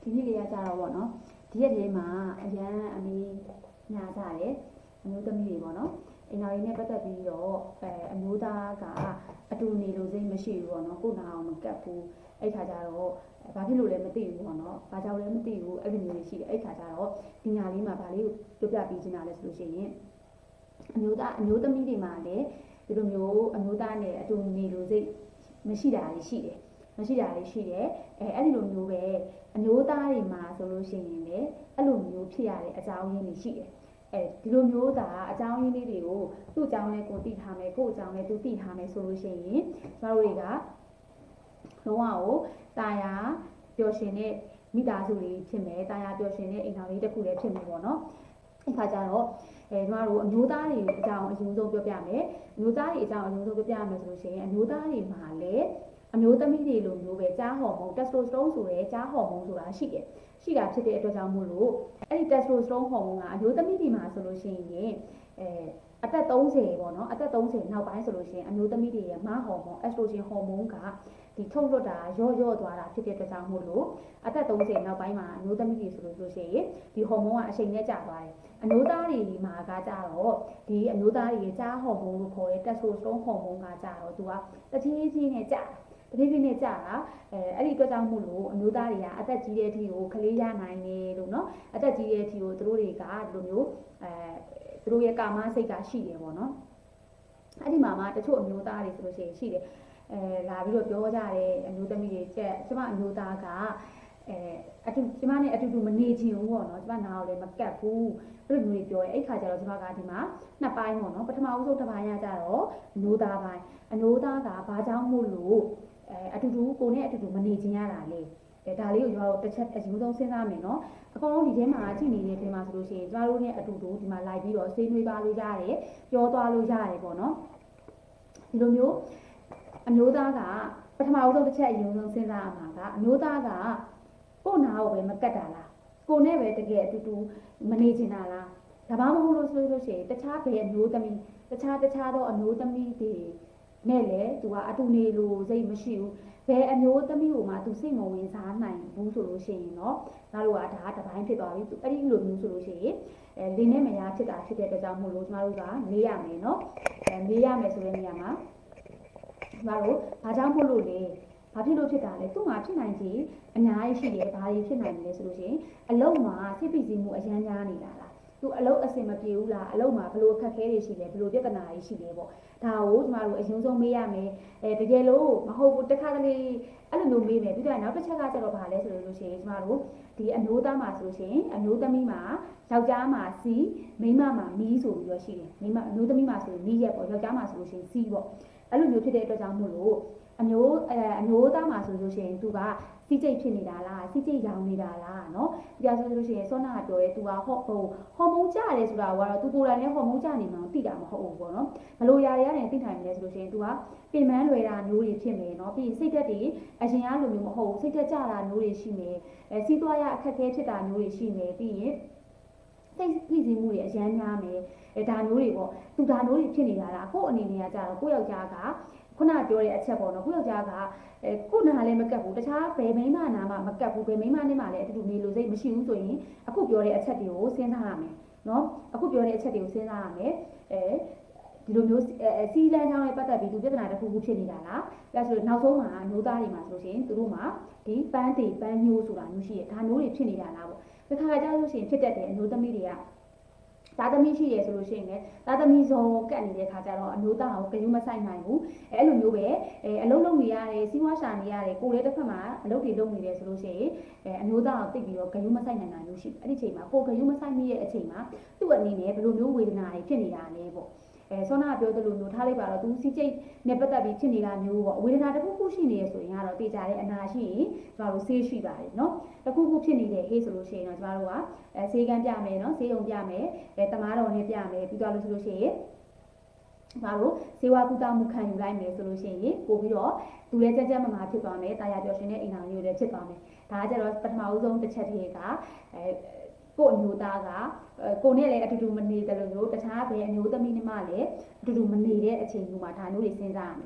ဒီနေ့လေးကကြတော့ဗောနော်ဒီရက်လေးမှာအရန်အမေညာကြတယ်အမျိုးသမီးတွေဗောနော်အိမ်တော်ကြီးနဲ့ပတ်သက်ပြီးတော့အမျိုးသားကအတူနေလို့စိတ်မရှိဘူးဗောနော်ကိုနာအောင်မကတ်ဘူးအဲ့ခါကျတော့ဘာဖြစ်လို့လဲမသိဘူးဗောနော်ဘာကြောင့်လဲမသိဘူးအဲ့လိုမျိုးရှိတယ်အဲ့ခါကျတော့ဒီညာလေးမှာဗာလေးကိုပြပြပေးချင်တာလဲဆိုလို့ရှိရင်အမျိုးသမီးတွေမှာလည်းဒီလိုမျိုးအမျိုးသားနဲ့အတူနေလို့စိတ်မရှိတာလေးရှိတယ်အဲ့ဒီလိုမျိုးပဲအမျိုးသားတွေမှာဆိုလို့ရှိရင်လည်းအဲ့လိုမျိုးဖြစ်ရတဲ့အကြောင်းရင်းတွေရှိတယ်ဒီလိုမျိုးသာအကြောင်းရင်းလေးတွေကိုသူ့အကြောင်းလေးကိုသိထားမယ်ကိုယ့်အကြောင်းလေးသူသိထားမယ်ဆိုလို့ရှိရင်ကျမတို့တွေကလုံးဝကိုတာယာပျော်ရွှင်တဲ့မိသားစုလေးဖြစ်မယ်တာယာပျော်ရွှင်တဲ့အိမ်ထောင်လေးတစ်ခုလည်းဖြစ်မယ်ပေါ့နော်အခါကျတော့ကျမတို့အမျိုးသားတွေအကြောင်းအရင်ဆုံးပြောပြမယ်အမျိုးသားတွေအကြောင်းအရင်ဆုံးပြောပြမယ်ဆိုလို့ရှိရင်အမျိုးသားတွေမှာလည်းအမျိုးသမီးတွေလိုမျိုးပဲကြားဟော်မုန်းတက်စတိုစတရုန်းဆိုရဲကြားဟော်မုန်းဆိုတာရှိတာဖြစ်တဲ့အတွက်ကြောင့်မို့လို့အဲ့ဒီတက်စတိုစတရုန်းဟော်မုန်းကအမျိုးသမီးတွေမှာဆိုလို့ရှိရင်အသက်30ပေါ့နော်အသက်30နောက်ပိုင်းဆိုလို့ရှိရင်အမျိုးသမီးတွေရဲ့မဟော်မုန်းအက်စထရိုဂျင်ဟော်မုန်းကဒီထုတ်လွှတ်တာရော့သွားတာဖြစ်တဲ့အတွက်ကြောင့်မို့လို့အသက်30နောက်ပိုင်းမှာအမျိုးသမီးတွေဆိုလို့ရှိရင်ဒီဟော်မုန်းကအချိန်နဲ့ကျသွားတယ်အမျိုးသားတွေမှာကကြတော့ဒီအမျိုးသားတွေရဲ့ကြားဟော်မုန်းလို့ခေါ်တဲ့တက်စတိုစတရုန်းဟော်မုန်းကကြတော့သူကတဖြည်းဖြည်းနဲ့ကျတဖြည်းဖြည်းနဲ့ကြာတာအဲ့ဒီအတွက်ကြောင့်မို့လို့အမျိုးသားတွေကအသက်ကြီးတဲ့အထိကိုကလေးရနိုင်တယ်လို့နော်အသက်ကြီးတဲ့အထိကိုသူတို့တွေကဒီလိုမျိုးသူတို့ရဲ့ကာမစိတ်ကရှိတယ်ပေါ့နော်အဲ့ဒီမှာမှတချို့အမျိုးသားတွေဆိုလို့ရှိရင်ရှိတယ်လာပြီးတော့ပြောကြတဲ့အမျိုးသမီးတွေကျမအမျိုးသားကကျမနဲ့အတူတူမနေချင်ဘူးပေါ့နော်ကျမနားကိုလည်းမကတ်ဘူးအဲ့လိုမျိုးတွေပြောရဲအဲ့ခါကျတော့ကျမကဒီမှာနှစ်ပိုင်းပေါ့နော်ပထမဦးဆုံးတစ်ပိုင်းကကြတော့အမျိုးသားပိုင်းအမျိုးသားကဘာကြောင့်မို့လို့အတူတူကိုနဲ့အတူတူမနေချင်ရတာလေဒါလေးကိုကျွန်တော်တို့တစ်ချက်အရင်ဆုံးစဉ်းစားမယ်နော်အကောင်လုံးဒီထဲမှာကြည့်နေတဲ့ထဲမှာဆိုလို့ရှိရင်ကျွန်တော်တို့နဲ့အတူတူဒီမှာလိုက်ပြီးတော့ဆွေးနွေးပါလို့ရတယ်ပြောသွားလို့ရတယ်ပေါ့နော်ဒီလိုမျိုးအမျိုးသားကပထမဦးဆုံးတစ်ချက်အရင်ဆုံးစဉ်းစားရမှာကအမျိုးသားကကိုနာကိုပဲမကတ်တာလားကိုနဲ့ပဲတကယ်အတူတူမနေချင်တာလားဒါမှမဟုတ်လို့ဆိုလို့ရှိရင်တခြားဘယ်အမျိုးသမီးတခြားသောအမျိုးသမီးတွေနဲ့လည်းသူကအတူနေလို့စိတ်မရှိဘူးဘယ်အမျိုးသမီးကိုမှသူစိတ်မဝင်စားနိုင်ဘူးဆိုလို့ရှိရင်တော့ငါတို့ကဒါတပိုင်းဖြစ်သွားပြီသူအဲ့ဒီလိုမျိုးဆိုလို့ရှိရင်လေးနဲ့မရဖြစ်တာဖြစ်တဲ့အတွက်ကြောင့်မို့လို့ကျမတို့ကမေးရမယ်နော်မေးရမယ်ဆိုတဲ့နေရာမှာကျမတို့ဘာကြောင့်မို့လို့လဲဘာဖြစ်လို့ဖြစ်တာလဲသူ့မှာဖြစ်နိုင်ခြေအများကြီးရှိတယ်ဘာတွေဖြစ်နိုင်လဲဆိုလို့ရှိရင်အလုံးမှာစိတ်ပိစီမှုအရန်များနေတာလားသူအလုံးအစင်မပြေဘူးလားအလုံးမှာဘလို့အခက်ခဲတွေရှိလဲဘလို့ပြဿနာတွေရှိလဲပေါ့ဒါကိုကျမတို့အရင်ဆုံးမေးရမယ်တကယ်လို့မဟုတ်ဘူးတစ်ခါတလေအဲ့လိုမျိုးမေးမယ်ပြီးတော့နောက်တစ်ချက်ကကျတော့ဘာလဲဆိုလို့ရှိရင်ကျမတို့ဒီအမျိုးသားမှာဆိုလို့ရှိရင်အမျိုးသမီးမှာယောက်ျားမှာစီမိန်းမမှာမီးဆိုပြီးတော့ရှိတယ်မိန်းမအမျိုးသမီးမှာဆိုရင်မီးရက်ပေါ့ယောက်ျားမှာဆိုလို့ရှိရင်စီပေါ့အဲ့လိုမျိုးဖြစ်တဲ့အတွက်ကြောင့်မို့လို့အမျိုးသားမှာဆိုလို့ရှိရင်သူကစီကျိတ်ဖြစ်နေတာလားစီကျိတ်ရောင်နေတာလားเนาะဒီအဆိုလို့ရှိရင်စောနာကပြောရဲသူကဟော်မုန်းကြတယ်ဆိုတာကတော့သူကိုယ်တိုင်လည်းဟော်မုန်းကြနေမှသိတာမဟုတ်ဘူးပေါ့နော်ဘလို့ຢာတွေရတယ်သိနိုင်တယ်ဆိုလို့ရှိရင်သူကပင်ပန်းလွယ်တာမျိုးတွေဖြစ်မယ်เนาะပြီးစိတ်သက်တွေအရင်ကလိုမျိုးမဟုတ်ဘူးစိတ်သက်ကြတာမျိုးတွေရှိမယ်စီးသွားရအခက်ခဲဖြစ်တာမျိုးတွေရှိမယ်ပြီးရင်စိတ်ဖိစီးမှုတွေအရန်များမယ်ဒါမျိုးတွေပေါ့သူဒါမျိုးတွေဖြစ်နေတာလားကို့အနေနဲ့ကကြတော့ကိုယ့်ယောက်ျားကခုနပြောတဲ့အချက်ပေါ့နော်ကိုယ့်ယောက်ျားကကိုနာလည်းမကတ်ဘူးတခြားဘယ်မိန်းမနာမှမကတ်ဘူးဘယ်မိန်းမနဲ့မှလည်းအတူတူနေလို့စိတ်မရှိဘူးဆိုရင်အခုပြောတဲ့အချက်တွေကိုစဉ်းစားရမယ်နော်အခုပြောတဲ့အချက်တွေကိုစဉ်းစားရမယ်ဒီလိုမျိုးစီလန်းချောင်းနဲ့ပတ်သက်ပြီးသူပြဿနာတစ်ခုခုဖြစ်နေတာလားဒါဆိုနောက်ဆုံးမှာမျိုးသားတွေမှာဆိုရှင်သူတို့မှာဒီပန်းညိုးဆိုတာမျိုးရှိရဒါမျိုးတွေဖြစ်နေတာလားပေါ့ဒီခါကျလို့ရှိရင်ဖြစ်တတ်တယ်အမျိုးသမီးတွေကသားသမီးရှိရဆိုလို့ရှိရင်လည်းသားသမီးဇုံကတ်နေတဲ့ခါကျတော့အမျိုးသားကိုကြွမဆိုင်နိုင်ဘူးအဲ့လိုမျိုးပဲအလုံးလုံးနေရတယ်စီးပွားရှာနေရတယ်ကိုယ်လည်းတစ်ဖက်မှာအလုပ်တွေလုပ်နေတယ်ဆိုလို့ရှိရင်အမျိုးသားကိုတိတ်ပြီးတော့ကြွမဆိုင်နိုင်တာမျိုးရှိအဲ့ဒီချိန်မှာကိုကြွမဆိုင်မိတဲ့အချိန်မှာသူ့အနေနဲ့ဘယ်လိုမျိုးဝေဒနာတွေဖြစ်နေတာလဲပေါ့ဆောနာပြောသလိုမျိုးထားလိုက်ပါတော့သူစီကျိတ်နဲ့ပတ်သက်ပြီးဖြစ်နေတာမျိုးပေါ့ဝေဒနာတစ်ခုခုရှိနေရဆိုရင်ကတော့တေချာတဲ့အနာရှိရင်ကျမတို့ဆေးရှိပါတယ်เนาะတစ်ခုခုဖြစ်နေတဲ့ဟေးဆိုလို့ရှိရင်တော့ကျမတို့ကဆေးကန်းပြမယ်เนาะဆေးရုံပြမယ်တမားတော်နဲ့ပြမယ်ပြီးသွားလို့ဆိုလို့ရှိရင်ကျမတို့ဆေးဝါးကုသမှုခံယူလိုက်မယ်ဆိုလို့ရှိရင်ပို့ပြီးတော့သူလည်းကြမမာဖြစ်သွားမယ်တာယာပျော်ရွှင်တဲ့အိမ်တော်မျိုးတွေဖြစ်သွားမယ်ဒါကကျတော့ပထမဦးဆုံးတစ်ချက်တည်းကကို့အမျိုးသားကကိုနဲ့လည်းအတူတူမနေတယ်လို့မျိုးတခြားဘယ်အမျိုးသမီးနဲ့မှလည်းအတူတူမနေတဲ့အချိန်မျိုးမှာဒါမျိုးတွေစဉ်းစားရမယ်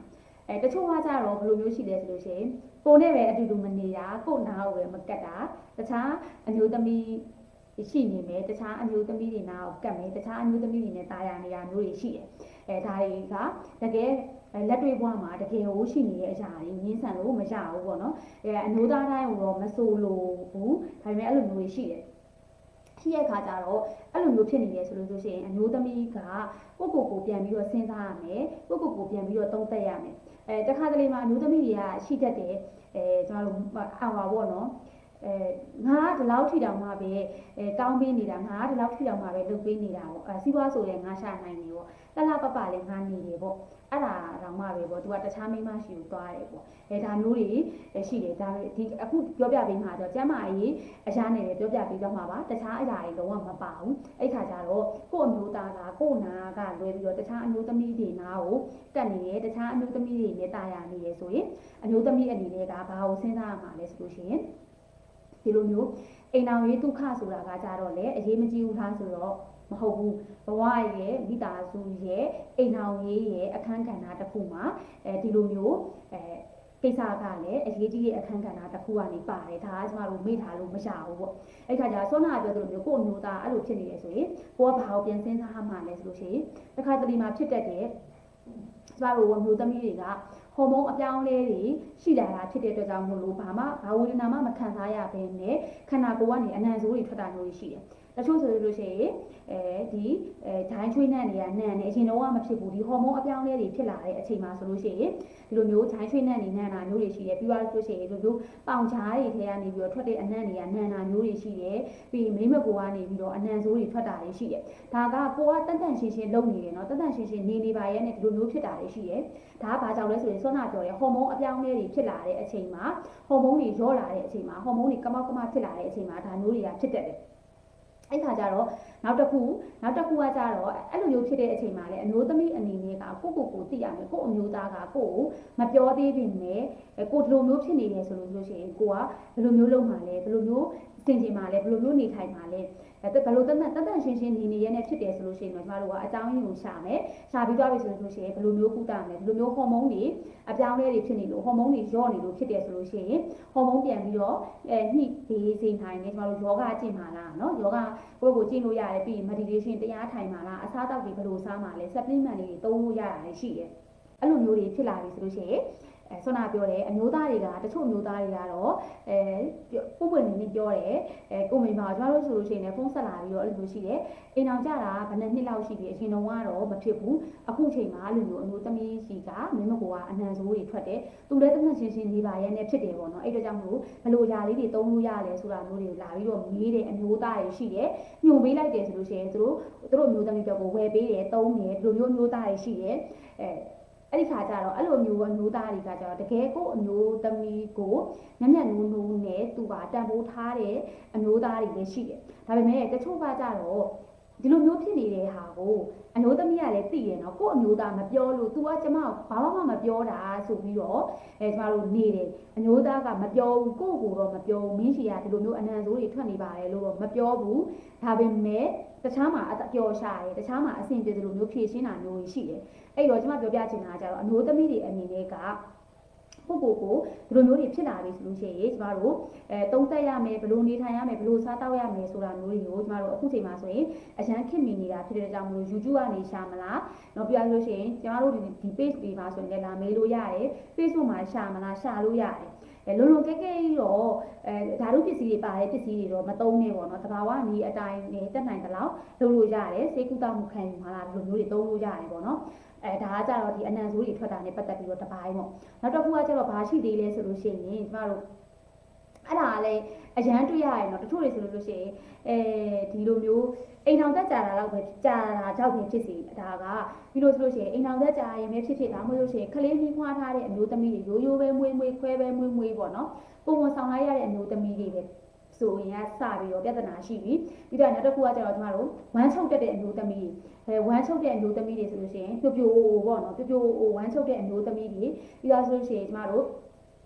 တချို့ကကြတော့ဘယ်လိုမျိုးရှိလဲဆိုလို့ရှိရင်ကိုနဲ့ပဲအတူတူမနေတာကိုနားကိုပဲမကတ်တာတခြားအမျိုးသမီးရှိနေမယ်တခြားအမျိုးသမီးတွေနားကိုကတ်မယ်တခြားအမျိုးသမီးတွေနဲ့တာယာနေတာမျိုးတွေရှိတယ်ဒါတွေကတကယ်လက်တွေ့ဘဝမှာတကယ်ကိုရှိနေတဲ့အရာတွေငင်းဆန်လို့မရဘူးပေါ့နော်အမျိုးသားတိုင်းကိုတော့မဆိုလို့ဘူးဒါပေမဲ့အဲ့လိုမျိုးတွေရှိတယ်ဖြစ်ရခါကြတော့အဲ့လိုမျိုးဖြစ်နေတယ်ဆိုလို့ရှိရင်အမျိုးသမီးကကိုပြန်ပြီးတော့စဉ်းစားရမယ်ကိုပြန်ပြီးတော့သုံးသပ်ရမယ်တခါတလေမှာအမျိုးသမီးတွေကရှိတတ်တယ်ကျွန်တော်တို့အာဝါပေါ့နော်ငါဒီလောက်ထီတောင်မှပဲတောင်းပေးနေတာငါဒီလောက်ထီတောင်မှပဲလုပ်ပေးနေတာပေါ့စီးပွားဆိုရင်ငါရှာနိုင်နေပေါ့တလားပလည်းငါနေတယ်ပေါ့အဲ့ဒါတော့မှပဲပေါ့သူကတခြားမိန်းမရှိကိုသွားတယ်ပေါ့ဒါမျိုးတွေရှိတယ်ဒါဒီအခုပြောပြပေးမှာတော့ကျမ်းမာရေးအရာနဲ့ပြောပြပေးတော့မှာပါတခြားအရာတွေလုံးဝမပါဘူးအဲ့ခါကျတော့ကို့အမျိုးသားကကို့နာကလွဲပြီးတော့တခြားအမျိုးသမီးတွေနာကိုတက်နေတယ်တခြားအမျိုးသမီးတွေနဲ့တာယာနေတယ်ဆိုရင်အမျိုးသမီးအနေနဲ့ကဘာကိုစဉ်းစားရမှာလဲဆိုလို့ရှိရင်ဒီလိုမျိုးအိမ်တော်ရေးဒုက္ခဆိုတာကကြတော့လေအရေးမကြီးဘူးလားဆိုတော့မဟုတ်ဘူးဘဝရဲ့မိသားစုရဲ့အိမ်တော်ရေးရဲ့အခန်းကဏ္ဍတစ်ခုမှာဒီလိုမျိုးကိစ္စကလည်းအရေးကြီးတဲ့အခန်းကဏ္ဍတစ်ခုကနေပါတယ်ဒါကကျမတို့မေ့ထားလို့မရဘူးပေါ့အဲ့ခါကျဆောနာပြောသလိုမျိုးကို့အမျိုးသားအဲ့လိုဖြစ်နေရဆိုရင်ကိုကဘာကိုပြန်စဉ်းစားမှလဲဆိုလို့ရှိရင်တစ်ခါတလေမှာဖြစ်တတ်တဲ့ကျမတို့အမျိုးသမီးတွေကဟော်မုန်းအပြောင်းလဲတွေရှိလာတာဖြစ်တဲ့အတွက်ကြောင့်မို့လို့ဘာဝေဒနာမှမခံစားရဘဲနဲ့ခန္ဓာကိုယ်ကနေအနံ့ဆိုးတွေထွက်တာမျိုးရှိတယ်တချို့ဆိုလို့ရှိရင်ဒီဒိုင်းချွေးနှံ့တွေကနှံ့နေအချိန်တော့မဖြစ်ဘူးဒီဟော်မုန်းအပြောင်းလဲတွေဖြစ်လာတဲ့အချိန်မှာဆိုလို့ရှိရင်ဒီလိုမျိုးဒိုင်းချွေးနှံ့နေနှံ့တာမျိုးတွေရှိတယ်ပြီးတော့ဆိုရှင်ဒီလိုမျိုးပေါင်ချားတွေထဲကနေပြီးတော့ထွက်တဲ့အနံ့တွေကနှံ့တာမျိုးတွေရှိတယ်ပြီးမိမကိုကနေပြီးတော့အနံ့ဆိုးတွေထွက်တာတွေရှိတယ်ဒါကကိုကတန်ရှင်းရှင်းလုပ်နေတယ်နော်တန်ရှင်းရှင်းနေပါရဲ့နဲ့ဒီလိုမျိုးဖြစ်တာတွေရှိတယ်ဒါကဘာကြောင့်လဲဆိုရင်စောနာပြောရဲဟော်မုန်းအပြောင်းလဲတွေဖြစ်လာတဲ့အချိန်မှာဟော်မုန်းတွေရောလာတဲ့အချိန်မှာဟော်မုန်းတွေကမောက်ကမဖြစ်လာတဲ့အချိန်မှာဒါမျိုးတွေကဖြစ်တတ်တယ်အဲ့ခါကျတော့နောက်တစ်ခုကကြတော့အဲ့လိုမျိုးဖြစ်တဲ့အချိန်မှာလည်းအမျိုးသမီးအနေနဲ့ကကိုသိရမယ်ကိုအမျိုးသားကကိုမပြောသေးပြီနဲ့ကိုဒီလိုမျိုးဖြစ်နေတယ်ဆိုလို့ရှိရင်ကိုကဘယ်လိုမျိုးလုပ်မှာလဲဘယ်လိုမျိုးစင်ကြင်မှာလဲဘယ်လိုမျိုးနေထိုင်မှာလဲဘယ်လိုတန်ရှင်းရှင်းနေရဲနဲ့ဖြစ်တယ်ဆိုလို့ရှိရင်တော့ကျမတို့ကအကြောင်းရင်းကိုရှာမယ်ရှာပြီးသွားပြီဆိုလို့ရှိရင်ဘယ်လိုမျိုးကုသမယ်ဘယ်လိုမျိုးဟော်မုန်းတွေအပြောင်းလဲတွေဖြစ်နေလို့ဟော်မုန်းတွေရော့နေလို့ဖြစ်တယ်ဆိုလို့ရှိရင်ဟော်မုန်းပြန်ပြီးတော့ညှိပေးစေနိုင်တယ်ကျမတို့ယောဂကျင့်ပါလားနော်ယောဂကိုကျင့်လို့ရတယ်ပြီး meditation တရားထိုင်ပါလားအစားအသောက်တွေဘယ်လိုစားမှာလဲ supplement တွေသုံးလို့ရတာရှိတယ်အဲ့လိုမျိုးတွေဖြစ်လာပြီဆိုလို့ရှိရင်ဆွမ်းနာပြောတယ်အမျိုးသားတွေကတချို့အမျိုးသားတွေကတော့ပုံပွင့်နေပြောတယ်ကိုမိမကျမတို့ဆိုလို့ရှိရင်လည်းဖုန်းဆက်လာပြီးတော့အဲ့လိုမျိုးရှိတယ်အိမ်အောင်ကြတာဘယ်နှစ်နှစ်လောက်ရှိပြီအချိန်တုန်းကတော့မဖြစ်ဘူးအခုချိန်မှာအဲ့လိုမျိုးအမျိုးသမီးကြီးကမင်းမကိုကအနံဆိုးတွေထွက်တယ်သူလည်းတမန်ရှင်းနေပါရဲ့နဲ့ဖြစ်တယ်ပေါ့နော်အဲ့တော့ကြောင့်မို့ဘယ်လိုຢာလေးတွေသုံးလို့ရလဲဆိုတာမျိုးတွေကိုလာပြီးတော့မေးတယ်အမျိုးသားတွေရှိတယ်ညှို့ပေးလိုက်တယ်ဆိုလို့ရှိရင်သူတို့အမျိုးသမီးပြောကိုဝယ်ပေးတယ်သုံးတယ်ဒီလိုမျိုးအမျိုးသားတွေရှိတယ်အဲ့ဒီခါကျတော့အဲ့လိုမျိုးအမျိုးသားတွေကကျတော့တကယ်ကိုအမျိုးသမီးကိုညံ့နိုးနဲ့သူကတန်ဖိုးထားတဲ့အမျိုးသားတွေလည်းရှိတယ်ဒါပေမဲ့တချို့ကကြတော့ဒီလိုမျိုးဖြစ်နေတဲ့ဟာကိုအမျိုးသမီးကလည်းသိတယ်နော်ကို့အမျိုးသားမပြောလို့ तू ကကျမဘာမှမပြောတာဆိုပြီးတော့ကျမတို့နေတယ်အမျိုးသားကမပြောဘူးကိုတော့မပြောဘူးမင်းရှိရဒီလိုမျိုးအနံဆိုးတွေထွက်နေပါတယ်လို့တော့မပြောဘူးဒါပေမဲ့တခြားမှာအပျော်ရှာတယ်တခြားမှာအဆင်ပြေတယ်လို့မျိုးဖြည့်ရှင်းတာမျိုးရှိတယ်အဲ့တော့ကျမပြောပြချင်တာကကြတော့အမျိုးသမီးတွေအနေနဲ့ကကိုဒီလိုမျိုးတွေဖြစ်လာပြီဆိုလို့ရှိရင်ကျမတို့သုံးသက်ရမယ်ဘယ်လိုနေထိုင်ရမယ်ဘယ်လိုစားတောက်ရမယ်ဆိုတာမျိုးတွေကိုကျမတို့အခုချိန်မှာဆိုရင်အရန်ခင်မိနေတာဖြစ်တဲ့ကြောင့်မလို့ YouTube ကနေရှာမလားတော့ပြောရလို့ရှိရင်ကျမတို့ဒီ page တွေမှာဆိုရင်လည်းလာမေးလို့ရတယ် Facebook မှာရှာမလားရှာလို့ရတယ်လုံးလုံးကဲတော့ဓာတုပစ္စည်းတွေပါတဲ့ပစ္စည်းတွေတော့မသုံးနဲ့ပေါ့နော်တဘာဝနီးအတိုင်းနဲ့တက်နိုင်တဲ့လောက်လုပ်လို့ရတယ်စေကုသမှုခံယူမှာလားဒီလိုမျိုးတွေသုံးလို့ရတယ်ပေါ့နော်ဒါကကြတော့ဒီအနံဆိုးတွေထွက်တာနဲ့ပတ်သက်ပြီးတော့တပိုင်းပေါ့နောက်တစ်ခုကကျတော့ဘာရှိသေးလဲဆိုလို့ရှိရင်ကျမတို့အဲ့ဒါကလည်းအရန်တွေ့ရရင်တော့တချို့တွေဆိုလို့ရှိရင်ဒီလိုမျိုးအိမ်အောင်သက်ကြာတာတော့ပဲကြာတာကြောက်ပြီးဖြစ်စီဒါကပြီးလို့ဆိုလို့ရှိရင်အိမ်အောင်သက်ကြာရင်ပဲဖြစ်တာမဟုတ်လို့ရှိရင်ခလေးကြီးခွားထားတဲ့အမျိုးသမီးတွေရိုးပဲမွေးခွဲပဲမွေးပေါ့နော်ပုံပုံဆောင်လိုက်ရတဲ့အမျိုးသမီးတွေပဲဆိုရင်ကစပြီးတော့ပြဿနာရှိပြီပြီးတော့နောက်တစ်ခုကကျတော့ကျမတို့ဝမ်းချုပ်တဲ့အမျိုးသမီးတွေဝမ်းချုပ်တဲ့အမျိုးသမီးတွေဆိုလို့ရှိရင်ပြိုပေါ့နော်ပြိုဝမ်းချုပ်တဲ့အမျိုးသမီးတွေပြီးတော့ဆိုလို့ရှိရင်ကျမတို့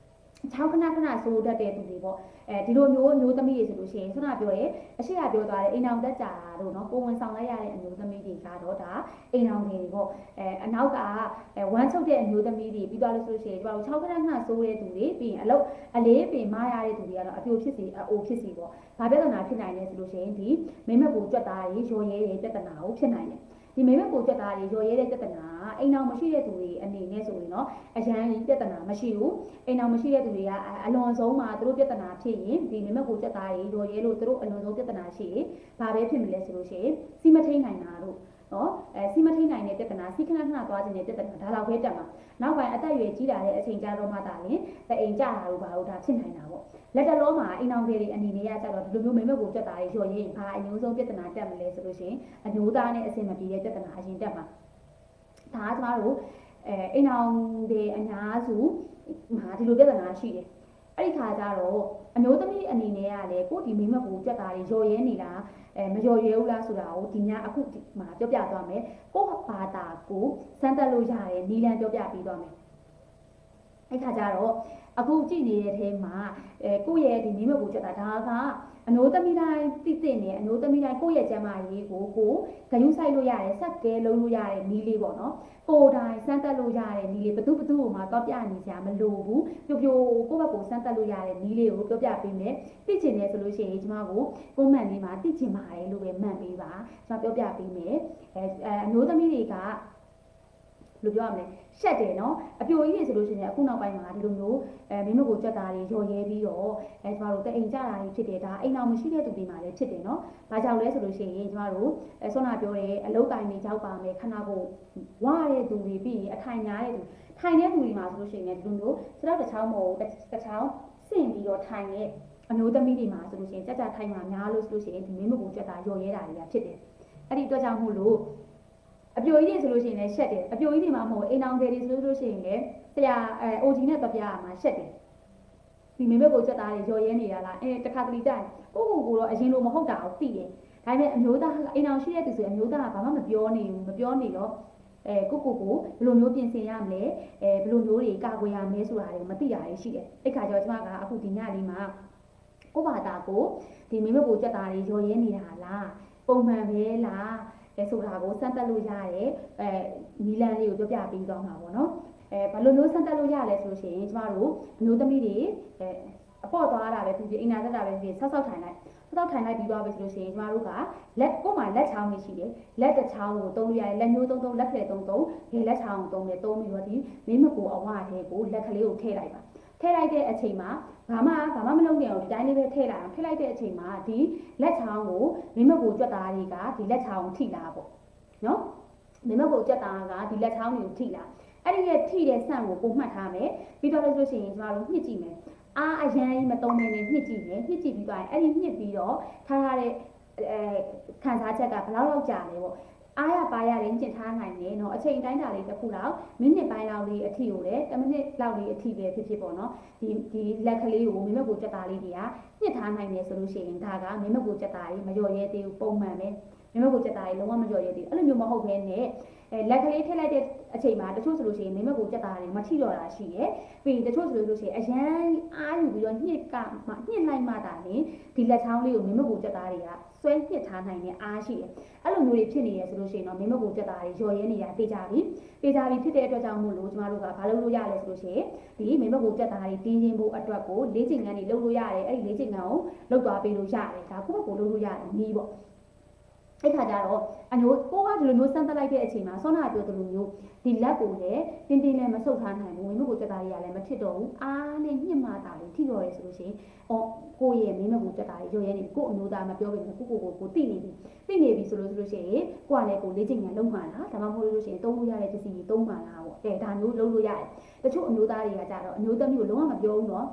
เช้าขณะโซดัดတဲ့သူတွေပေါ့ဒီလိုမျိုးသမီးတွေဆိုလို့ရှိရင်ခုနပြောတယ်အရှိကပြောသွားတယ်အိမ်အောင်တက်ကြတို့နော်ကိုဝင်ဆောင်လိုက်ရတဲ့အမျိုးသမီးတွေကတော့ဒါအိမ်အောင်တွေပေါ့အနောက်ကဝမ်းချုပ်တဲ့အမျိုးသမီးတွေပြီးသွားလို့ဆိုလို့ရှိရင်ကျမတို့6ခဏဆိုးတဲ့သူတွေပြီးရင်အလေးပင်မရတဲ့သူတွေကတော့အပြိုဖြစ်စီအိုဖြစ်စီပေါ့ဘာပြဿနာဖြစ်နိုင်လဲဆိုလို့ရှိရင်ဒီမိမက်ကိုကြွက်သားတွေရော်ရဲတဲ့ပြဿနာကိုဖြစ်နိုင်တယ်ဒီမိမက်ကိုကြွက်သားတွေရော်ရဲတဲ့ပြဿနာအိမ်အောင်မရှိတဲ့သူတွေအနေနဲ့ဆိုရင်တော့အရန်ပြဿနာမရှိဘူးအိမ်အောင်မရှိတဲ့သူတွေကအလွန်ဆုံးမှာသူတို့ပြဿနာဖြစ်ရင်ဒီမိမက်ကိုကြွက်သားတွေရော်ရဲလို့သူတို့အလွန်ဆုံးပြဿနာရှိရင်ဘာပဲဖြစ်မလဲဆိုလို့ရှိရင်စီမထိန်နိုင်တာတို့နော်စီမထိန်နိုင်တဲ့ပြဿနာစီခဏသွားခြင်းတဲ့ပြဿနာဒါလောက်ပဲတက်မှာနောက်ပိုင်းအသက်အရွယ်ကြီးလာတဲ့အချိန်ကြာတော့မှသာလင်အိမ်ကြတာတို့ဘာလို့ဒါဖြစ်နိုင်တာပေါ့လက်တလုံးမှာအိမ်အောင်တွေအနေနဲ့ရကြတော့ဒီလိုမျိုးမိမက်ကိုကြွက်သားတွေရော်ရဲရင်ဘာအမျိုးဆုံးပြဿနာတက်မလဲဆိုလို့ရှိရင်အမျိုးသားနဲ့အဆင်မပြေတဲ့ပြဿနာအရင်တက်မှာဒါကကျမတို့အိမ်အောင်တွေအများစုမှာဒီလိုပြဿနာရှိတယ်အဲ့ဒီခါကျတော့အမျိုးသမီးအနေနဲ့ကလည်းကိုဒီမိမက်ကိုကြက်တာတွေရော်ရဲနေလားမရော်ရဲဘူးလားဆိုတာကိုဒီညအခုမှာပြောပြသွားမယ်ကိုဘာသာကိုစမ်းသပ်လို့ရတယ်နီလန်ပြောပြပြီးသွားမယ်အဲ့ခါကျတော့အခုကြည့်နေတဲ့ထဲမှာကိုရဲ့ဒီမိမက်ကိုကြက်တာဒါကအမျိုးသမီးတိုင်းသိနေအမျိုးသမီးတိုင်းကိုရဲ့ကျမ်းမာရေးကိုဂရုစိုက်လို့ရတယ်စက်ကဲလုံးလို့ရတယ်နီးလေးပေါ့နော်ကိုတိုင်းစမ်းသပ်လို့ရတယ်နီးလေးဘသူကိုမှတော့ပြနေကြမလို့ဘူးပြိုကိုဘက်ကိုစမ်းသပ်လို့ရတယ်နီးလေးကိုပြောပြပေးမယ်သိချင်တယ်ဆိုလို့ရှိရင်ကျမကိုကွန်မန့်လေးမှာသိချင်ပါတယ်လို့ပဲမှန်ပေးပါကျမပြောပြပေးမယ်အမျိုးသမီးတွေကလို့ပြောရမယ်ရှက်တယ်နော်အပြိုကြီးတွေဆိုလို့ရှိရင်အခုနောက်ပိုင်းမှာဒီလိုမျိုးမိမကိုကြက်တာတွေရော်ရဲပြီးတော့ကျမတို့တအိမ်ကြတာတွေဖြစ်တယ်ဒါအိမ်အောင်မရှိတဲ့သူတွေမှာလည်းဖြစ်တယ်နော်ဘာကြောင့်လဲဆိုလို့ရှိရင်ကျမတို့ဆွမ်းနာပြောတဲ့အလုတ်တိုင်းတွေကြောက်ပါမယ်ခဏကိုဝါတဲ့သူတွေပြီးရင်အထိုင်များတဲ့သူထိုင်တဲ့သူတွေမှာဆိုလို့ရှိရင်ဒီလိုမျိုးစတော့တစ်ချောင်းမဟုတ်တစ်ချောင်းဆင့်ပြီးတော့ထိုင်တဲ့အမျိုးသမီးတွေမှာဆိုလို့ရှိရင်ကြက်ကြထိုင်မှာများလို့ဆိုလို့ရှိရင်ဒီမိမကိုကြက်တာရော်ရဲတာတွေကဖြစ်တယ်အဲ့ဒီအတွက်ကြောင့်မို့လို့အပြိုကြီးတွေဆိုလို့ရှိရင်လည်းရှက်တယ်အပြိုကြီးတွေမှာမဟုတ်အိမ်အောင်တွေဆိုလို့ရှိရင်လည်းဆရာအိုဂျီနဲ့တော့ပြရမှာရှက်တယ်ဒီမိမကိုချက်သားတွေရော်ရဲနေတာလားတခါတလေတိုင်ကိုတော့အရင်လိုမဟုတ်တာကိုသိတယ်ဒါပေမဲ့အမျိုးသားအိမ်အောင်ရှိတဲ့သူဆိုအမျိုးသားကဘာမှမပြောနေဘူးမပြောနေတော့ကိုဘယ်လိုမျိုးပြင်ဆင်ရမလဲဘယ်လိုမျိုးတွေကာကွယ်ရမလဲဆိုတာတွေမသိတာတွေရှိတယ်အဲ့ခါကျတော့ကျမကအခုဒီညလေးမှာကိုဘာသာကိုဒီမိမကိုချက်သားတွေရော်ရဲနေတာလားပုံမှန်ပဲလားဆိုတာကိုစမ်းသပ်လို့ရတယ်နီလန်လေးကိုပြောပြပေးသွားမှာပေါ့နော်ဘာလို့မျိုးစမ်းသပ်လို့ရလဲဆိုလို့ရှိရင်ကျမတို့အမျိုးသမီးတွေအပေါ့သွားတာပဲဖြစ်ဖြစ်အိမ်နာတက်တာပဲဖြစ်ဖြစ်ဆောက်ထိုင်လိုက်ပြီးသွားပြီဆိုလို့ရှိရင်ကျမတို့ကကို့မှာလက်ချောင်းလေးရှိတယ်လက်တစ်ချောင်းကိုသုံးလို့ရတယ်လက်မျိုးသုံးလက်ဖလက်သုံးဘယ်လက်ချောင်းကိုသုံးလဲသုံးပြီးတော့ဒီမိမကိုအဝထဲကိုလက်ကလေးကိုထည့်လိုက်ပါထည့်လိုက်တဲ့အချိန်မှာဘာမှမလုပ်နေအောင်ဒီတိုင်းလေးပဲထည့်လိုက်အောင်ထည့်လိုက်တဲ့အချိန်မှာဒီလက်ချောင်းကိုမိမကိုကြွက်သားတွေကဒီလက်ချောင်းကိုထိလာပေါ့နော်မိမကိုကြွက်သားကဒီလက်ချောင်းတွေကိုထိလာအဲ့ဒီရဲ့ထိတဲ့ဆန့်ကိုပုံမှတ်ထားမယ်ပြီးတော့လို့ရှိရင်ကျမတို့ညှစ်ကြည့်မယ်အားအရန်ကြီးမတုံးနေနဲ့ညှစ်ကြည့်မယ်ညှစ်ကြည့်ပြီးသွားရင်အဲ့ဒီညှစ်ပြီးတော့ထားတဲ့ခံစားချက်ကဘယ်လောက်ကြာလဲပေါ့အားရပါရတယ်ညှစ်ထားနိုင်တယ်เนาะအချိန်တိုင်းတာလေးတစ်ခုလောက်မိနစ်ပိုင်းလောက်လေးအထိကိုလေ10မိနစ်လောက်လေးအထိပဲဖြစ်ပေါ့เนาะဒီလက်ကလေးကိုမိမကိုကြက်သားလေးတွေကညှစ်ထားနိုင်တယ်ဆိုလို့ရှိရင်ဒါကမိမကိုကြက်သားလေးမလျော်ရဲသေးဘူးပုံမှန်ပဲမိမကိုကြက်သားလေးလုံးဝမလျော်ရဲသေးဘူးအဲ့လိုမျိုးမဟုတ်ဘဲနဲ့လက်ကလေးထည့်လိုက်တဲ့အချိန်မှာတချို့ဆိုလို့ရှိရင်မိမကိုကြက်သားလေးမထိတော့တာရှိတယ်ပြီးရင်တချို့ဆိုလို့ရှိရင်အရန်အားယူပြီးတော့ညှစ်လိုက်မှသာလေဒီလက်ချောင်းလေးကိုမိမကိုကြက်သားတွေကဆွဲညှစ်ထားနိုင်တဲ့အားရှိတယ်အဲ့လိုမျိုးတွေဖြစ်နေရဆိုလို့ရှိရင်တော့မိမကိုကြက်သားတွေရော်ရဲနေတာသိကြပြီဖြစ်တဲ့အတွက်ကြောင့်မို့လို့ကျမတို့ကဘာလုပ်လို့ရလဲဆိုလို့ရှိရင်ဒီမိမကိုကြက်သားတွေတင်းချင်းဖို့အတွက်ကိုလေ့ကျင့်ခန်းတွေလုပ်လို့ရတယ်အဲ့ဒီလေ့ကျင့်ခန်းကိုလုပ်သွားပေးလို့ရတယ်ဒါကိုယ့်ကိုလုပ်လို့ရတယ်နီးပေါ့အဲ့ခါကျတော့အမျိုးကိုကဒီလိုမျိုးစမ်းသပ်လိုက်တဲ့အချိန်မှာဆောနာပြောသလိုမျိုးဒီလက်ကိုလည်းတင်းတင်းနဲ့မဆုပ်ထားနိုင်ဘူးမိမကိုကြက်သားတွေကလည်းမဖြစ်တော့ဘူးအားနဲ့ညှစ်မှတာတွေထိတော့ရဲဆိုလို့ရှိရင်ကိုရဲ့မိမကိုကြက်သားတွေရောရဲနေကိုအမျိုးသားမပြောခင်ကိုတိနေပြီဆိုလို့ရှိရင်ကိုကလည်းကိုလေ့ကျင့်ခန်းလုပ်မှလားဒါမှမဟုတ်လို့ရှိရင်သုံးလို့ရတဲ့ပစ္စည်းတွေသုံးမှလားပေါ့ဒါမျိုးလုပ်လို့ရတယ်တချို့အမျိုးသားတွေကကြတော့အမျိုးသမီးကိုလုံးဝမပြောဘူးနော်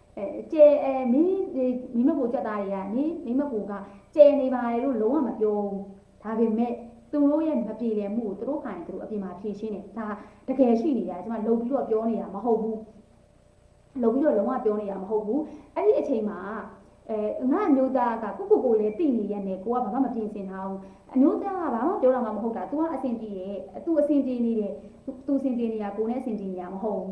မိမကိုကြက်သားတွေကမိမကိုကကျဲနေပါတယ်လို့လုံးဝမပြောဘူးဒါပေမဲ့သူတို့ရဲ့မပြေလည်မှုကိုသူတို့ခိုင်သူတို့အပြင်မှာဖြည့်ရှင်းတယ်ဒါတကယ်ရှိနေတာကျွန်မလုံပြီးတော့ပြောနေတာမဟုတ်ဘူးလုံပြီးတော့လုံးဝပြောနေတာမဟုတ်ဘူးအဲ့ဒီအချိန်မှာငါအမျိုးသားကကိုလည်းတိနေရနေကိုကဘာမှမပြင်ဆင်ထားဘူးအမျိုးသားကဘာမှပြောတာမှမဟုတ်တာ तू ကအဆင်ပြေရဲ့ तू အဆင်ပြေနေတယ် तू အဆင်ပြေနေတာကိုနဲ့အဆင်ပြေနေတာမဟုတ်ဘူး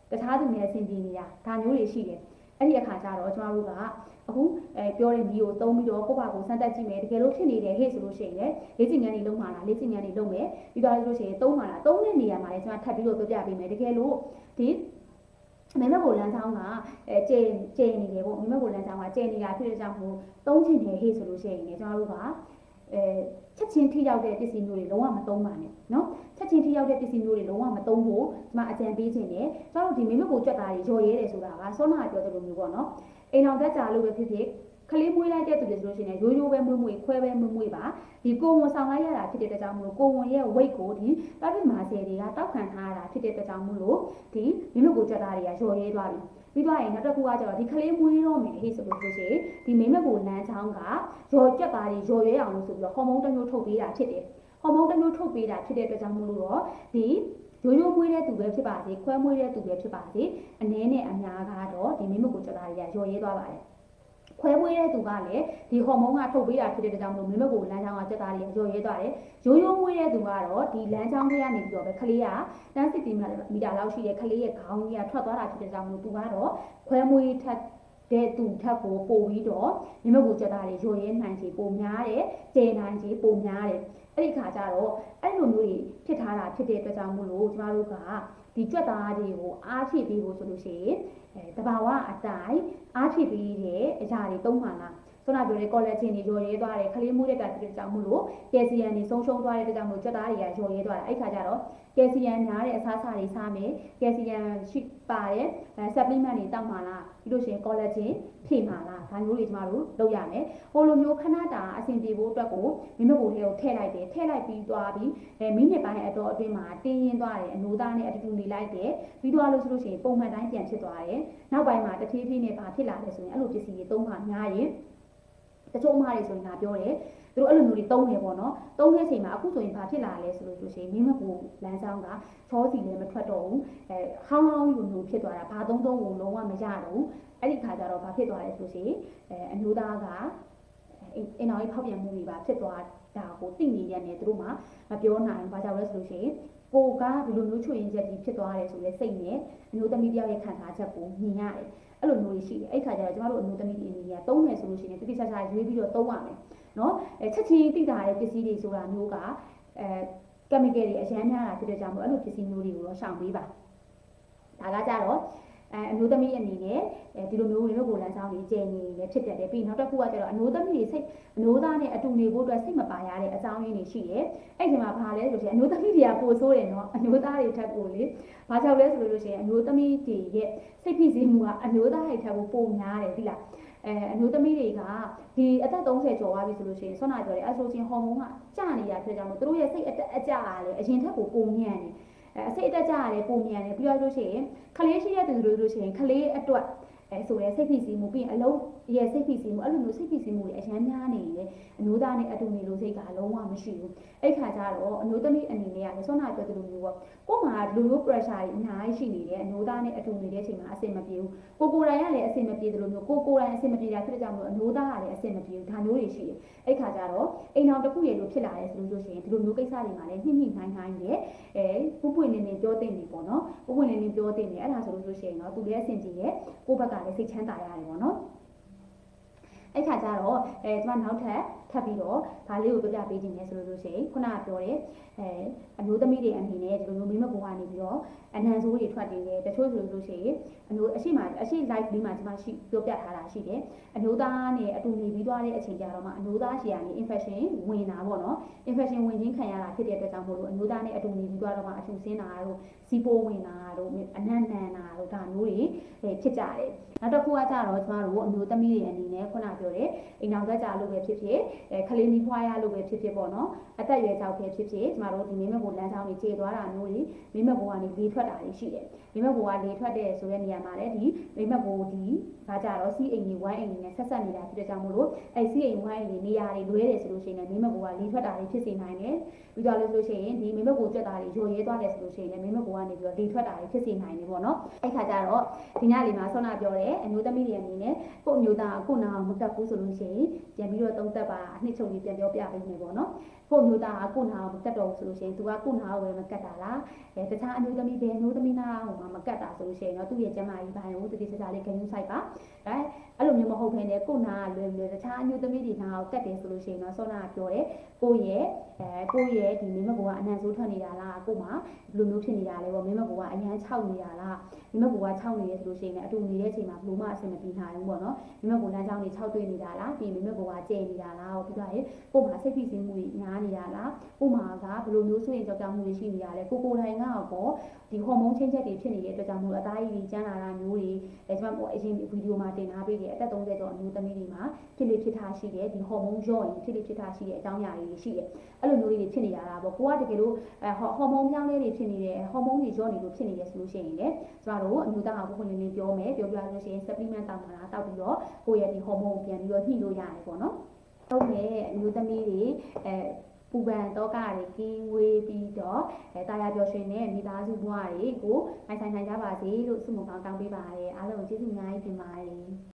တခြားသူများအဆင်ပြေနေတာဒါမျိုးတွေရှိတယ်အဲ့ဒီအခါကျတော့ကျမတို့ကအခုပြောတဲ့ဒီကိုသုံးပြီးတော့ကိုယ့်ဘာကိုစမ်းသပ်ကြည့်မယ်တကယ်လို့ဖြစ်နေတယ်ဟဲ့ဆိုလို့ရှိရင်လေ့ကျင့်ခန်းတွေလုပ်မှာလားလေ့ကျင့်ခန်းတွေလုပ်မယ်ပြီးတော့လို့ရှိရင်သုံးမှာလားသုံးတဲ့နေရာမှာလည်းကျမထပ်ပြီးတော့ပြောပြပေးမယ်တကယ်လို့ဒီမိမကိုလမ်းကြောင်းကကျဲနေတယ်ပေါ့မိမကိုလမ်းကြောင်းကကျဲနေတာဖြစ်တဲ့ကြောင့်မို့သုံးချင်တယ်ဟဲ့ဆိုလို့ရှိရင်လည်းကျမတို့ကချက်ချင်းထိရောက်တဲ့ပစ္စည်းမျိုးတွေလုံးဝမသုံးပါနဲ့နော်ချက်ချင်းထိရောက်တဲ့ပစ္စည်းမျိုးတွေလုံးဝမသုံးဖို့ဒီမှာအကြံပေးခြင်းတယ်ကျမတို့ဒီမိမကိုကြွက်တာတွေရော်ရဲတယ်ဆိုတာကစောနာပြောတဲ့လိုမျိုးပေါ့နော်အိမ်အောင်တက်ကြလို့ပဲဖြစ်ဖြစ်ခလေးမွေးလိုက်တဲ့သူတွေဆိုလို့ရှိရင်ရိုးရိုးပဲမွေးခွဲပဲမွေးပါဒီကိုဝန်ဆောင်လိုက်ရတာဖြစ်တဲ့အတွက်ကြောင့်မလို့ကိုဝန်ရဲ့ weight ကိုဒီတာဘစ်မာဆယ်တွေကတောက်ခံထားရတာဖြစ်တဲ့အတွက်ကြောင့်မလို့ဒီမိမကိုကြွက်တာတွေကရော်ရဲသွားပြီပြီးတော့ရင်နောက်တစ်ခုကကျတော့ဒီခလေးမွေးတော့မယ်ဟေ့ဆိုလို့ရှိရင်ဒီမိမကိုလမ်းချောင်းကရော်ကြက်သားတွေရော်ရဲအောင်လို့ဆိုပြီးတော့ဟော်မုန်းတစ်မျိုးထုတ်ပေးတာဖြစ်တယ်ဟော်မုန်းတစ်မျိုးထုတ်ပေးတာဖြစ်တဲ့အတွက်ကြောင့်မလို့တော့ဒီရိုးရိုးမွေးတဲ့သူပဲဖြစ်ပါစေခွဲမွေးတဲ့သူပဲဖြစ်ပါစေအနည်းနဲ့အများကတော့ဒီမိမကိုကြွက်သားတွေကရော်ရဲသွားပါတယ်ခွဲမွေးတဲ့သူကလည်းဒီဟော်မုန်းကထုတ်ပေးတာဖြစ်တဲ့အတွက်ကြောင့်မလို့မိမကိုလမ်းချောင်းကကြက်သားတွေရော်ရဲသွားတယ်ရိုးရိုးမွေးတဲ့သူကတော့ဒီလမ်းချောင်းတွေကနေပြီးတော့ပဲခလေးကတန်းစစ်တီမီတာလောက်ရှိတဲ့ခလေးရဲ့ခေါင်းကြီးကထွက်သွားတာဖြစ်တဲ့ကြောင့်မလို့သူကတော့ခွဲမွေးထက်တဲ့သူထက်ကိုပို့ပြီးတော့မိမကိုကြက်သားတွေရော်ရဲနိုင်ချေပိုများတယ်ကျဲနိုင်ချေပိုများတယ်အဲ့ဒီခါကျတော့အဲ့လိုမျိုးတွေဖြစ်ထားတာဖြစ်တဲ့အတွက်ကြောင့်မို့လို့ကျမတို့ကဒီကြွက်သားတွေကိုအားဖြည့်ပေးဖို့ဆိုလို့ရှိရင်တဘာဝအတိုင်းအားဖြည့်ပေးတဲ့အရာတွေသုံးပါလားခုနပြောတဲ့ collagen တွေရော်ရဲသွားတယ်ခလေးမှုတဲ့ကတည်းကကြောင့်မို့လို့ calcium တွေဆုံးရှုံးသွားတဲ့အတွက်ကြောင့်မို့ကြွက်သားတွေကရော်ရဲသွားတယ်အဲ့ခါကျတော့ calcium များတဲ့အစားအစာတွေစားမယ် calcium ရှိပါတဲ့ supplement တွေတောက်မှာလားပြီးလို့ရှိရင် collagen ဖြည့်မှာလားဒါမျိုးတွေကျမတို့လုပ်ရမယ်ဟိုလိုမျိုးခဏတာအဆင်ပြေဖို့အတွက်ကိုမိမကိုလေးကိုထည့်လိုက်တယ်ထည့်လိုက်ပြီးသွားပြီးမိနစ်ပိုင်းအတော်အတွင်းမှာတင်းရင်းသွားတယ်အနိုးသားနဲ့အတူတူနေလိုက်တယ်ပြီးသွားလို့ဆိုလို့ရှိရင်ပုံမှန်တိုင်းပြန်ဖြစ်သွားတယ်နောက်ပိုင်းမှာတဖြည်းဖြည်းနဲ့ဘာဖြစ်လာလဲဆိုရင်အဲ့လိုပစ္စည်းတွေသုံးပါများရင်တချို့အမားတွေဆိုရင်ငါပြောတယ်သူတို့အဲ့လိုမျိုးတွေသုံးတယ်ပေါ့နော်သုံးတဲ့အချိန်မှာအခုဆိုရင်ဘာဖြစ်လာလဲဆိုလို့ရှိရင်မိမကိုလမ်းဆောင်ကချောစီလည်းမထွက်တော့ဘူးဟောင်းဟောင်းယူမျိုးဖြစ်သွားတာဘာသုံးကိုလုံးဝမရတော့ဘူးအဲ့ဒီခါကျတော့ဘာဖြစ်သွားလဲဆိုရင်အမျိုးသားကအင်တော်ကြီးဖောက်ပြန်မှုတွေပါဖြစ်သွားတာကိုသိနေရတယ်သူတို့မှမပြောနိုင်ဘာကြောင့်လဲဆိုလို့ရှိရင်ကိုကဘယ်လိုမျိုးချွေရင်ချက်ကြီးဖြစ်သွားတယ်ဆိုလဲစိတ်နဲ့အမျိုးသမီးတယောက်ရဲ့ခံစားချက်ကိုမြင်ရတယ်အဲ့လိုမျိုးရှိတယ်အဲ့ခါကျတော့ကျမတို့အမျိုးသမီးတွေအနေနဲ့သုံးမယ်ဆိုလို့ရှိရင်တိတိကျကျရွေးပြီးတော့သုံးရမယ်နော်ချက်ချင်းသိတာတဲ့ပစ္စည်းတွေဆိုတာမျိုးကchemical တွေအရမ်းများတာဖြစ်တဲ့ကြောင့်မို့အဲ့လိုပစ္စည်းမျိုးတွေကိုတော့ရှောင်ပေးပါဒါကကြတော့အမျိုးသမီးအနေနဲ့ဒီလိုမျိုးမျိုးကိုလမ်းဆောင်နေကျနေလည်းဖြစ်တတ်တယ်ပြီးနောက်တစ်ခုကကျတော့အမျိုးသမီးတွေစိတ်အမျိုးသားနဲ့အတူနေဖို့အတွက်စိတ်မပါရတဲ့အကြောင်းရင်းတွေရှိတယ်အဲ့ဒီမှာဘာလဲဆိုတော့အမျိုးသမီးတွေကပိုဆိုးတယ်နော်အမျိုးသားတွေထက်ပိုလေဘာကြောင့်လဲဆိုလို့ရှိရင်အမျိုးသမီးတွေရဲ့စိတ်ဖိစီးမှုကအမျိုးသားတွေထက်ပိုများတယ်သိလားအမျိုးသမီးတွေကဒီအသက်30ကျော်သွားပြီဆိုလို့ရှိရင်ဆွမ်းနာပြောတယ်အက်စထရိုဂျင်ဟော်မုန်းကကျနေတာဖြစ်ကြမှာသူတို့ရဲ့စိတ်အတက်အကျအားလည်းအရင်ထက်ပိုညံ့နေအစိတ်အတက်ကြရတယ်ပုံမြန်တယ်ပြီးတော့လို့ရှိရင်ခလေးရှိတဲ့သူတို့လို့ရှိရင်ခလေးအတွက်ဆိုရဲစိတ်ဖိစီးမှုပြီးရင်အလုံးရဲ့စိတ်ဖိစီးမှုအဲ့လိုမျိုးစိတ်ဖိစီးမှုတွေအရန်များနေတယ်အမျိုးသားနဲ့အတူနေလို့စိတ်ကအလုံးဝမရှိဘူးအဲ့ခါကျတော့အမျိုးသမီးအနေနဲ့ကလည်းဆွမ်းနာပြောတဲ့လိုမျိုးပေါ့ကို့မှာလူမျိုး pressure တွေအများကြီးရှိနေတယ်အမျိုးသားနဲ့အတူနေတဲ့အချိန်မှာအဆင်မပြေဘူးကိုယ်တိုင်ကလည်းအဆင်မပြေတယ်လို့မျိုးကိုယ်တိုင်အဆင်မပြေတာဖြစ်တဲ့ကြောင့်မလို့အမျိုးသားကလည်းအဆင်မပြေဘူးဒါမျိုးတွေရှိတယ်အဲ့ခါကျတော့အိမ်အောင်တစ်ခုရေလို့ဖြစ်လာတယ်ဆိုလို့ရှိရင်ဒီလိုမျိုးကိစ္စတွေမှာလည်းနှိမ့်နှိမ့်နိုင်နိုင်တယ်ပွပွနေနေပြောတင်နေပေါ့နော်ပွပွနေနေပြောတင်နေအဲ့ဒါဆိုလို့ရှိရင်တော့သူလည်းအဆင်ပြေရဲ့ကိုယ့်ဘက်ကလည်းစိတ်ချမ်းသာရတယ်ပေါ့နော်အဲ့ခါကျတော့ကျမနောက်ထပ်ပြီးတော့ဒါလေးကိုပြပြပေးခြင်းလဲဆိုလို့ရှိရင်ခုနကပြောတဲ့အမျိုးသမီးတွေအနေနဲ့ဒီလိုမျိုးမိမဘဝနေပြီးတော့အနံဆိုးတွေထွက်နေတယ်တချို့ဆိုလို့ရှိရင်အရှိ live လေးမှာကျမရှိပြောပြထားတာရှိတယ်အမျိုးသားနဲ့အတူနေပြီးသွားတဲ့အချိန်ကျတော့မှအမျိုးသားရှည်ကနေ infection ဝင်တာပေါ့နော် infection ဝင်ခြင်းခံရတာဖြစ်တဲ့အတွက်ကြောင့်မို့လို့အမျိုးသားနဲ့အတူနေပြီးသွားတော့မှအထူးဆင်းတာတို့စီးပိုးဝင်တာတို့အနံ့နံတာတို့ဒါမျိုးတွေဖြစ်ကြတယ်နောက်တစ်ခုကကြတော့ကျမတို့အမျိုးသမီးတွေအနေနဲ့ခုနပြောတဲ့အိမ်အောင်သက်ကြလို့ပဲဖြစ်ဖြစ်ခလေးနီးဖွားရလို့ပဲဖြစ်ဖြစ်ပေါ့နော်အသက်ရွယ်ကြောက်ပဲဖြစ်ဖြစ်ကျမတို့ဒီမိမဘိုလမ်းဆောင်ကြီးကျေသွားတာမျိုးတွေမိမဘိုကနေလေထွက်တာတွေရှိတယ်မိမဘိုကလေထွက်တဲ့ဆိုတဲ့နေရာမှာလည်းဒီမိမဘိုဒီဒါကြတော့စီးအိမ်ကြီးဝိုင်းအိမ်ကြီးနဲ့ဆက်ဆက်နေတာဖြစ်တဲ့ကြောင့်မို့လို့အဲစီးအိမ်ဝိုင်းအိမ်ကြီးနေရာတွေလွဲတယ်ဆိုလို့ရှိရင်လည်းမိမကိုကလေထွက်တာတွေဖြစ်စေနိုင်တယ်ပြီးတော့လို့ဆိုလို့ရှိရင်ဒီမိမကိုကြွက်တာတွေရော်ရဲသွားတယ်ဆိုလို့ရှိရင်လည်းမိမကိုကနေပြီးတော့လေထွက်တာတွေဖြစ်စေနိုင်တယ်ပေါ့နော်အဲ့ခါကျတော့ဒီညလေးမှာဆောနာပြောတယ်အမျိုးသမီးတွေအနေနဲ့ကို့အမျိုးသားကို့နာအောင်မကတ်ဘူးဆိုလို့ရှိရင်ပြန်ပြီးတော့သုံးသက်ပါအနှစ်ချုပ်ကြီးပြန်ပြောပြပေးမယ်ပေါ့နော်ကို့အမျိုးသားကကို့နာအောင်မကတ်တော့ဘူးဆိုလို့ရှိရင်သူကကို့နာကိုပဲမကတ်တာလားတခြားအမျိုးသမီးဘယ်အမျိုးသမီးနာဟိုမှာမကတ်တာဆိုလို့ရှိရင်တော့သူ့ရဲ့ကျမကြီးပိုင်းကိုတတိစကြလေးဂရုစိုက်ပါအဲ့လိုမျိုးမဟုတ်ဘဲနဲ့ကို့နာကလွယ်တခြားအမျိုးသမီးတွေနာကိုကတ်တယ်ဆိုလို့ရှိရင်တော့ဆောနာပြောတယ်ကိုရဲ့ဒီမိမကိုကအနံ့ဆိုးထွက်နေတာလားကို့မှာဘယ်လိုမျိုးဖြစ်နေတာလဲပေါ့မိမကိုကအရန်ခြောက်နေတာလားမိမကိုကခြောက်နေရဆိုလို့ရှိရင်လည်းအတူနေတဲ့အချိန်မှာဘယ်လိုမှအဆင်မပြေနိုင်ဘူးပေါ့နော်မိမကိုလမ်းကြောင်းတွေခြောက်တွေ့နေတာလားဒီမိမကိုကကျဲနေတာလားပြီးတော့ကို့မှာစိတ်ဖိစီးမှုတွေများနေတာလားကို့မှာကဘယ်လိုမျိုးဆိုရင်ကြောက်ကြမှုတွေရှိနေတာလဲကိုယ်တိုင်ကတော့ဒီဟော်မုန်းချင်းချက်တွေဖြစ်နေတဲ့အတွက်ကြောင့်မို့အသားရည်ကြီးကျန်းလာတာမျိုးတွေကျွန်မအရင်ဗီဒီယိုမှာတင်ထားပေးတယ်အသက်30ကျော်အမျိုးသမီးတွေမှာဖြစ်လေဖြစ်ထားရှိတယ်ဒီဟော်မုန်းရော့ရင်ဖြစ်လေဖြစ်ထားရှိတဲ့အကြောင်းအရာတွေရှိတယ်အဲ့လိုမျိုးတွေဖြစ်နေတာလားပေါ့ကိုကတကယ်လို့ဟော်မုန်းပြောင်းလဲတွေဖြစ်နေတယ်ဟော်မုန်းတွေရော့နေလို့ဖြစ်နေတယ်ဆိုလို့ရှိရင်လည်းကျွန်တော်တို့အမျိုးသားကကိုယ်ကိုယ်လေးပြောမယ်ပြောပြလို့ရှိရင် supplement တောင်းတာတောက်ပြီးတော့ကိုယ့်ရဲ့ဒီဟော်မုန်းကိုပြန်ပြီးတော့ညှိလို့ရတယ်ပေါ့နော်ဟုတ်တယ်အမျိုးသမီးတွေပူပန်တော့ကတွေကင်းဝေးပြီးတော့တာယာပျော်ရွှင်တဲ့မိသားစုဘဝတွေကိုနိုင်ဆိုင်နိုင်ကြပါစေလို့ဆုမွန်ကောင်းတောင်းပေးပါရစေအားလုံးကျေးဇူးအများကြီးတင်ပါတယ်